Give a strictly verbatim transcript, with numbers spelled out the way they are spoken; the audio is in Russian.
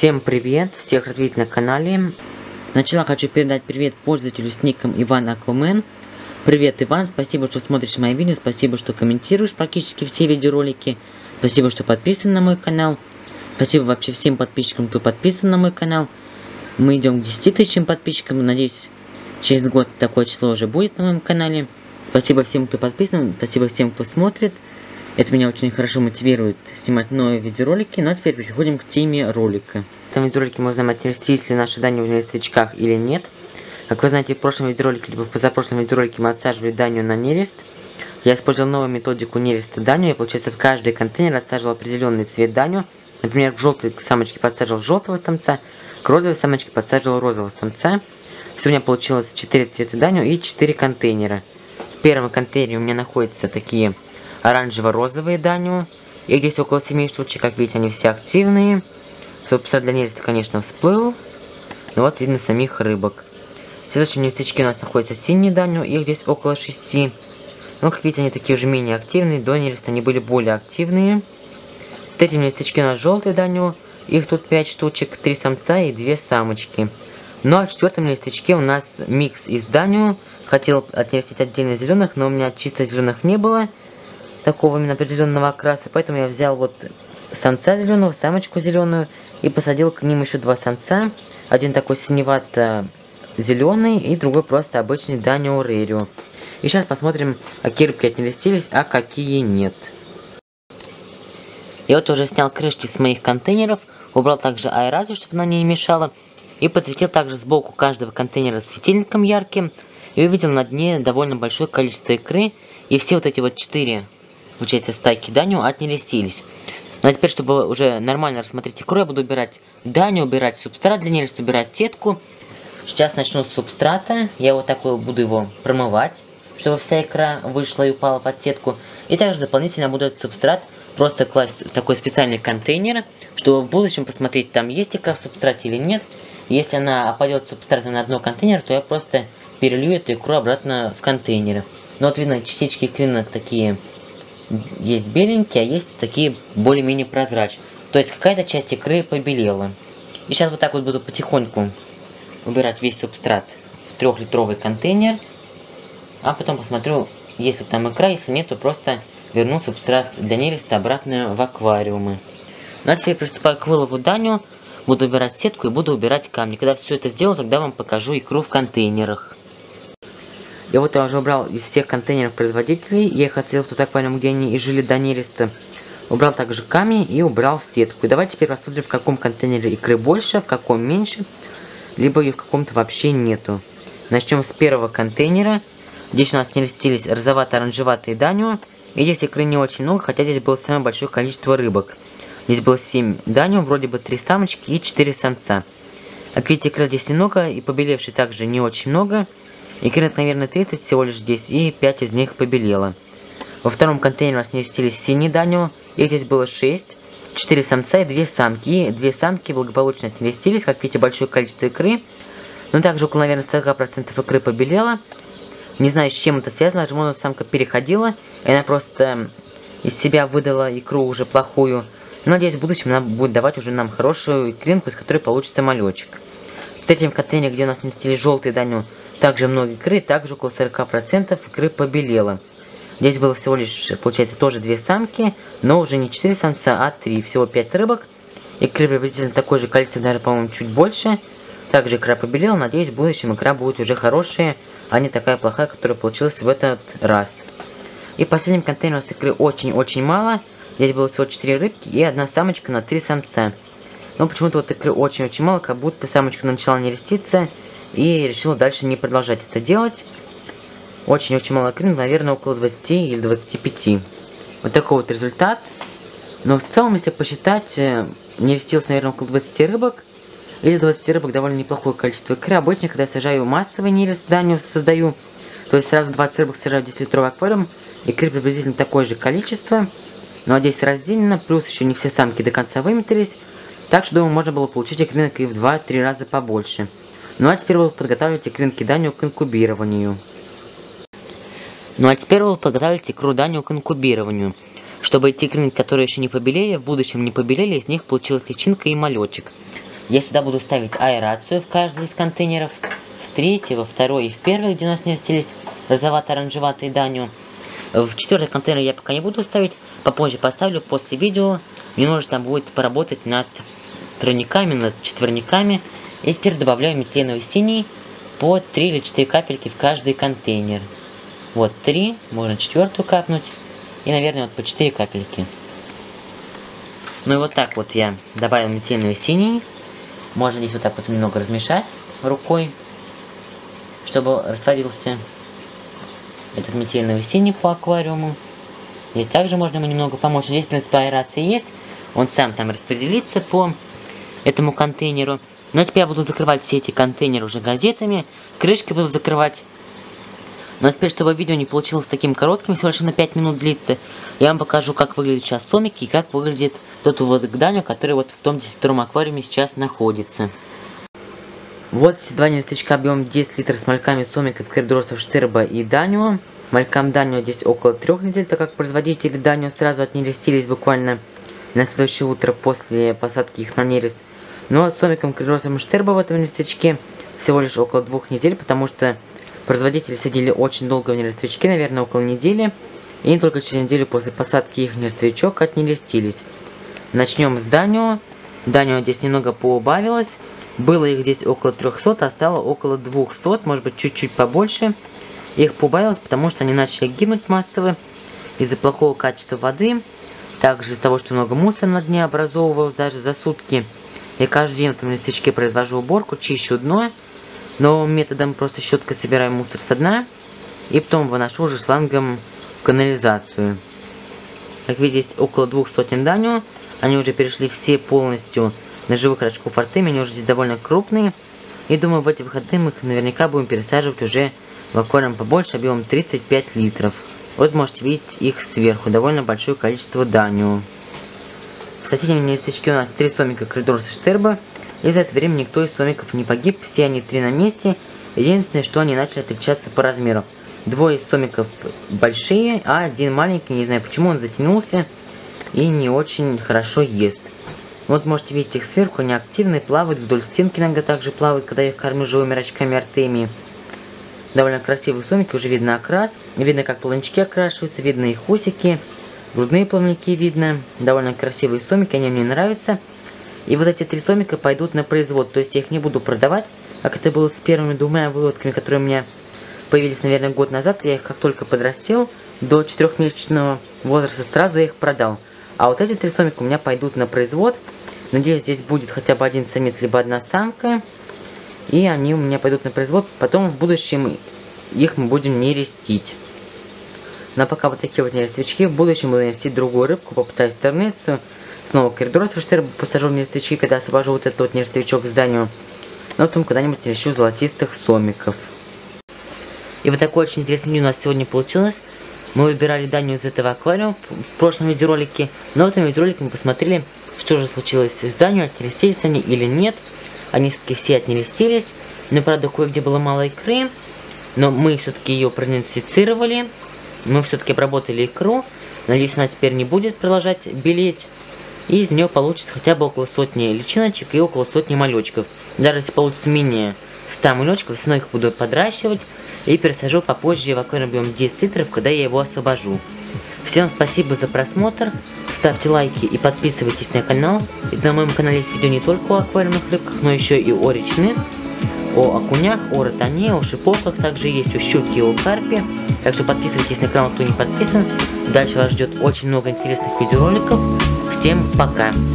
Всем привет, всех рад видеть на канале. Сначала хочу передать привет пользователю с ником Иван Аквамен. Привет, Иван, спасибо, что смотришь мои видео, спасибо, что комментируешь практически все видеоролики. Спасибо, что подписан на мой канал. Спасибо вообще всем подписчикам, кто подписан на мой канал. Мы идем к десяти тысячам подписчиков, надеюсь, через год такое число уже будет на моем канале. Спасибо всем, кто подписан, спасибо всем, кто смотрит. Это меня очень хорошо мотивирует снимать новые видеоролики. Ну а теперь переходим к теме ролика. В этом видеоролике мы узнаем, отнеслись ли наши данные уже на листовичках или нет. Как вы знаете, в прошлом видеоролике, либо в позапрошлом видеоролике мы отсаживали данию на нерест. Я использовал новую методику нереста данию. Я, получается, в каждый контейнер отсаживал определенный цвет данию. Например, к желтой самочке подсаживал желтого самца, к розовой самочке подсаживал розового самца. Все у меня получилось четыре цвета данию и четыре контейнера. В первом контейнере у меня находятся такие оранжево-розовые данию. Их здесь около семи штучек, как видите, они все активные. Субстрат для нереста, конечно, всплыл. Но вот видно самих рыбок. В следующем листочке у нас находятся синие данию, их здесь около шести. Но, как видите, они такие уже менее активные. До нереста они были более активные. В третьем листочке у нас желтые данию. Их тут пять штучек, три самца и две самочки. Ну а в четвертом листочке у нас микс из данию. Хотел отнерестить отдельно зеленых, но у меня чисто зеленых не было. Такого именно определенного окраса. Поэтому я взял вот самца зеленого, самочку зеленую. И посадил к ним еще два самца. Один такой синевато-зеленый и другой просто обычный данио рерио. И сейчас посмотрим, какие рыбки отнерестились, а какие нет. Я вот уже снял крышки с моих контейнеров. Убрал также аэрацию, чтобы она не мешала. И подсветил также сбоку каждого контейнера светильником ярким. И увидел на дне довольно большое количество икры. И все вот эти вот четыре, получается, стайки данио отнерестились. Ну а теперь, чтобы уже нормально рассмотреть икру, я буду убирать данио, убирать субстрат для нереста, убирать сетку. Сейчас начну с субстрата. Я вот так вот буду его промывать, чтобы вся икра вышла и упала под сетку. И также дополнительно буду этот субстрат просто класть в такой специальный контейнер, чтобы в будущем посмотреть, там есть икра в субстрате или нет. Если она опадет субстрата на дно контейнера, то я просто перелью эту икру обратно в контейнер. Но вот видно, частички икринок такие есть беленькие, а есть такие более-менее прозрачные. То есть какая-то часть икры побелела. И сейчас вот так вот буду потихоньку убирать весь субстрат в трехлитровый контейнер. А потом посмотрю, если там икра, если нет, то просто верну субстрат для нереста обратно в аквариумы. Ну а теперь приступаю к вылову данио. Буду убирать сетку и буду убирать камни. Когда все это сделаю, тогда вам покажу икру в контейнерах. И вот я уже убрал из всех контейнеров производителей. Я их отселил в тот аквариум, где они и жили до нереста. Убрал также камни и убрал сетку. И давайте теперь посмотрим, в каком контейнере икры больше, в каком меньше. Либо ее в каком-то вообще нету. Начнем с первого контейнера. Здесь у нас нерестились розовато-оранжеватые данио. И здесь икры не очень много, хотя здесь было самое большое количество рыбок. Здесь было семь данио, вроде бы три самочки и четыре самца. Как видите, икры здесь немного, и побелевшей также не очень много. Икринок, наверное, тридцать всего лишь здесь, и пять из них побелело. Во втором контейнере у нас нерестились синие данио. Их здесь было шесть. четыре самца и две самки. И две самки благополучно отнерестились. Как видите, большое количество икры. Но также около, наверное, сорок процентов икры побелело. Не знаю, с чем это связано. Возможно, самка переходила. И она просто из себя выдала икру уже плохую. Но, надеюсь, в будущем она будет давать уже нам хорошую икринку, из которой получится малечек. В третьем контейнере, где у нас нерестились желтые данио, также много икры, также около сорока процентов икры побелело. Здесь было всего лишь, получается, тоже две самки, но уже не четыре самца, а три. Всего пять рыбок. Икры приблизительно такое же количество, даже, по-моему, чуть больше. Также икра побелела. Надеюсь, в будущем икра будет уже хорошая, а не такая плохая, которая получилась в этот раз. И в последнем контейнере у нас икры очень-очень мало. Здесь было всего четыре рыбки и одна самочка на три самца. Но почему-то вот икры очень-очень мало, как будто самочка начала нереститься и решила дальше не продолжать это делать. Очень-очень мало икры, наверное, около двадцати или двадцати пяти. Вот такой вот результат. Но в целом, если посчитать, нерестилось, наверное, около двадцати рыбок. Или двадцати рыбок довольно неплохое количество икры. Обычно, когда я сажаю массовый нерест данио, создаю, то есть сразу двадцать рыбок сажаю в десятилитровый аквариум, икры приблизительно такое же количество. Но здесь раздельно, плюс еще не все самки до конца выметрились. Так что, думаю, можно было получить икринок и в два-три раза побольше. Ну а теперь буду подготавливать икринки данио к инкубированию. Ну а теперь буду подготавливать икру данио к инкубированию. Чтобы эти икринки, которые еще не побелели, в будущем не побелели, из них получилась личинка и малечек. Я сюда буду ставить аэрацию в каждый из контейнеров. В третий, во второй и в первый, где у нас не растились розовато-оранжеватые данью. В четвертый контейнер я пока не буду ставить. Попозже поставлю после видео. Мне нужно там будет поработать над тройниками, над четверниками. И теперь добавляю метиленовый синий по три или четыре капельки в каждый контейнер. Вот три, можно четвертую капнуть. И, наверное, вот по четыре капельки. Ну и вот так вот я добавил метиленовый синий. Можно здесь вот так вот немного размешать рукой, чтобы растворился этот метиленовый синий по аквариуму. Здесь также можно ему немного помочь. Здесь, в принципе, аэрация есть. Он сам там распределится по этому контейнеру. Но теперь я буду закрывать все эти контейнеры уже газетами. Крышки буду закрывать. Но теперь, чтобы видео не получилось таким коротким, всего лишь на пять минут длится, я вам покажу, как выглядит сейчас сомик и как выглядит тот выводок данью, который вот в том десять втором аквариуме сейчас находится. Вот два нерестовичка объемом десять литров с мальками сомиков, кридорсов, штерба и данью. Малькам данью здесь около трех недель, так как производители данью сразу отнерестились буквально на следующее утро после посадки их на нерест. Но с сомиком, кридорсом и штерба в этом нерестовичке всего лишь около двух недель, потому что производители сидели очень долго в нерестовичке, наверное, около недели. И не только через неделю после посадки их нерестовичок отнерестились. Начнем с данью. Данью здесь немного поубавилось. Было их здесь около трёхсот, а стало около двухсот, может быть чуть-чуть побольше. Их поубавилось, потому что они начали гибнуть массово из-за плохого качества воды. Также из-за того, что много мусора на дне образовывалось даже за сутки. Я каждый день в этом нерестовичке произвожу уборку, чищу дно. Новым методом просто щеткой собираю мусор со дна. И потом выношу уже шлангом в канализацию. Как видите, здесь около двух сотен данью. Они уже перешли все полностью на живых рачков Артемия. Они уже здесь довольно крупные. И думаю, в эти выходные мы их наверняка будем пересаживать уже в аквариум побольше, объемом тридцать пять литров. Вот можете видеть их сверху. Довольно большое количество данью. В соседнем нерестовичке у нас три сомика кридорса штерба. И за это время никто из сомиков не погиб, все они три на месте. Единственное, что они начали отличаться по размеру. Двое из сомиков большие, а один маленький, не знаю почему, он затянулся и не очень хорошо ест. Вот можете видеть их сверху, они активные, плавают вдоль стенки, иногда также плавают, когда я их кормлю живыми рачками Артемии. Довольно красивые сомики, уже видно окрас, видно как плавнички окрашиваются, видно их усики, грудные плавники видно. Довольно красивые сомики, они мне нравятся. И вот эти три сомика пойдут на производ, то есть я их не буду продавать, как это было с первыми двумя выводками, которые у меня появились, наверное, год назад. Я их как только подрастил, до четырехмесячного возраста сразу я их продал. А вот эти три сомика у меня пойдут на производ. Надеюсь, здесь будет хотя бы один самец, либо одна самка. И они у меня пойдут на производ. Потом в будущем их мы будем нерестить. Но пока вот такие вот нерестовички. В будущем буду нерестить другую рыбку, попытаюсь тернецию. Снова кридорсов штерба посажу в нерестовички, когда освобожу вот этот вот нерестовичок с данью. Но потом когда-нибудь нерещу золотистых сомиков. И вот такое очень интересное видео у нас сегодня получилось. Мы выбирали данью из этого аквариума в прошлом видеоролике. Но в этом видеоролике мы посмотрели, что же случилось с данью, отнерестились они или нет. Они все-таки все отнерестились. Но правда кое-где было мало икры. Но мы все-таки ее проидентифицировали. Мы все-таки обработали икру. Надеюсь, она теперь не будет продолжать белеть. И из нее получится хотя бы около сотни личиночек и около сотни малечков. Даже если получится менее ста малечков, все равно их буду подращивать. И пересажу попозже в аквариум объем десять литров, когда я его освобожу. Всем спасибо за просмотр. Ставьте лайки и подписывайтесь на канал. Ведь на моем канале есть видео не только о аквариумных рыбках, но еще и о речных, о окунях, о ротане, о шиповках. Также есть о щуке и о карпе. Так что подписывайтесь на канал, кто не подписан. Дальше вас ждет очень много интересных видеороликов. Всем пока!